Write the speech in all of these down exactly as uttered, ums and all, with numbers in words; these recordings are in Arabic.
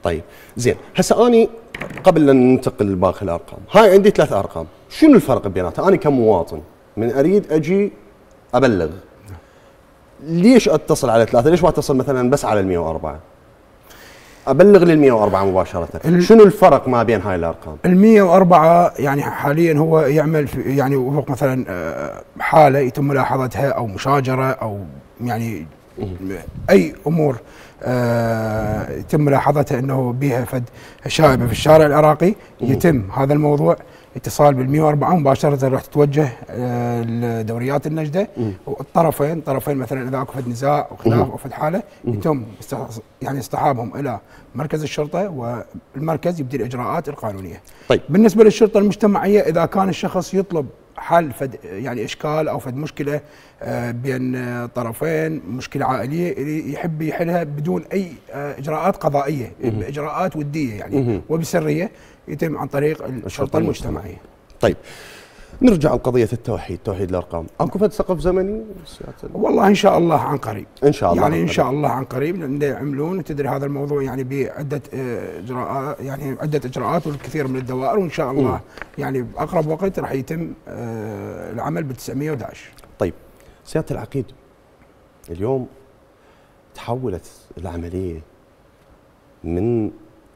طيب زين، هسه اني قبل ان ننتقل لباقي الارقام، هاي عندي ثلاث ارقام، شنو الفرق بيناتها؟ انا كمواطن من اريد اجي ابلغ، ليش اتصل على ثلاثه؟ ليش ما اتصل مثلا بس على ال مئة وأربعة؟ ابلغ لل مئة وأربعة مباشره، شنو الفرق ما بين هاي الارقام؟ ال مئة وأربعة يعني حاليا هو يعمل في يعني وفق مثلا حاله يتم ملاحظتها او مشاجره او يعني اي امور يتم ملاحظتها انه بها فد شائبه في الشارع العراقي، يتم هذا الموضوع اتصال بال مئة وأربعة مباشره، راح تتوجه لدوريات النجده، والطرفين طرفين مثلا اذا اكو فد نزاع او خلاف او فد حاله يتم يعني اصطحابهم الى مركز الشرطه، والمركز يبدي الاجراءات القانونيه. طيب بالنسبه للشرطه المجتمعيه، اذا كان الشخص يطلب حل فد يعني اشكال او فد مشكله بين طرفين، مشكله عائليه يحب يحلها بدون اي اجراءات قضائيه، باجراءات وديه يعني وبسريه، يتم عن طريق الشرطه المجتمعيه. طيب نرجع لقضيه التوحيد، توحيد الارقام، اكو فد سقف زمني؟ والله ان شاء الله عن قريب، ان شاء الله يعني ان شاء الله عن قريب، لان يعملون وتدري هذا الموضوع يعني بعده اجراءات، يعني عده اجراءات والكثير من الدوائر، وان شاء الله يعني باقرب وقت راح يتم العمل ب تسعمئة وأحد عشر. طيب سياده العقيد، اليوم تحولت العمليه من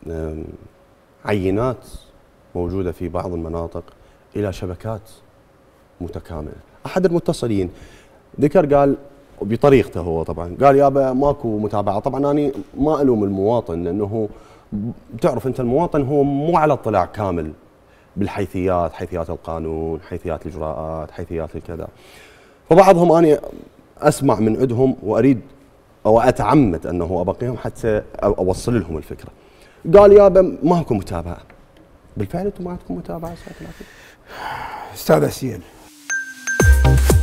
عينات موجوده في بعض المناطق الى شبكات متكامله. احد المتصلين ذكر قال بطريقته هو طبعا، قال يابا ماكو متابعه. طبعا انا ما الوم المواطن، لانه بتعرف انت المواطن هو مو على اطلاع كامل بالحيثيات، حيثيات القانون، حيثيات الاجراءات، حيثيات الكذا. فبعضهم انا اسمع من عندهم واريد او اتعمد انه ابقيهم حتى اوصل لهم الفكره. قال يابا ماكو متابعه. بالفعل انتم ما عندكم متابعه استاذ العقيد؟ استاذ حسين،